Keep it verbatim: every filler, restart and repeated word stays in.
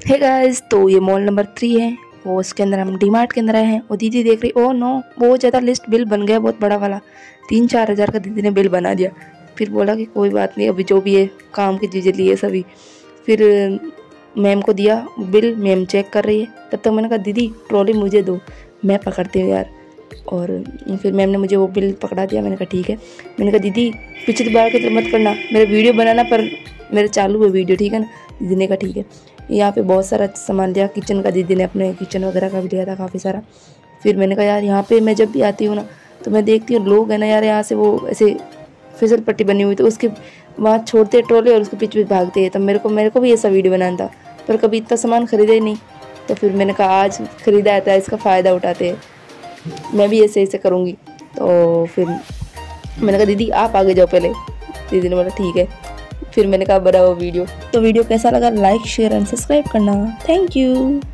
Hey guys, तो ये mall number three है। वो उसके अंदर हम डी मार्ट के अंदर आए हैं और दीदी देख रही, ओह नो बहुत ज़्यादा लिस्ट बिल बन गया, बहुत बड़ा वाला तीन चार हज़ार का दीदी ने बिल बना दिया। फिर बोला कि कोई बात नहीं, अभी जो भी है काम की चीज़ें लिए सभी। फिर मैम को दिया बिल, मैम चेक कर रही है। तब तक मैंने कहा दीदी ट्रॉली मुझे दो, मैं पकड़ती हूँ यार। और फिर मैम ने मुझे वो बिल पकड़ा दिया। मैंने कहा ठीक है। मैंने कहा दीदी पिछली बार की तरह मत करना, मेरे वीडियो बनाना पर मेरे चालू है वीडियो, ठीक है ना। दीदी ने कहा ठीक है। यहाँ पे बहुत सारा सामान लिया किचन का, दीदी ने अपने किचन वगैरह का भी लिया था काफ़ी सारा। फिर मैंने कहा यार यहाँ पे मैं जब भी आती हूँ ना तो मैं देखती हूँ लोग है ना यार, यहाँ से वो ऐसे फिसल पट्टी बनी हुई तो उसके वहाँ छोड़ते ट्रॉली और उसके पीछे पीछे भागते हैं। तब मेरे को मेरे को भी ऐसा वीडियो बनाना था, पर कभी इतना सामान खरीदा ही नहीं। तो फिर मैंने कहा आज ख़रीदा आता है, इसका फ़ायदा उठाते हैं, मैं भी ऐसे ऐसे करूँगी। तो फिर मैंने कहा दीदी आप आगे जाओ पहले। दीदी ने बोला ठीक है। फिर मैंने कहा बनाओ वीडियो। तो वीडियो कैसा लगा लाइक शेयर एंड सब्सक्राइब करना। Thank you.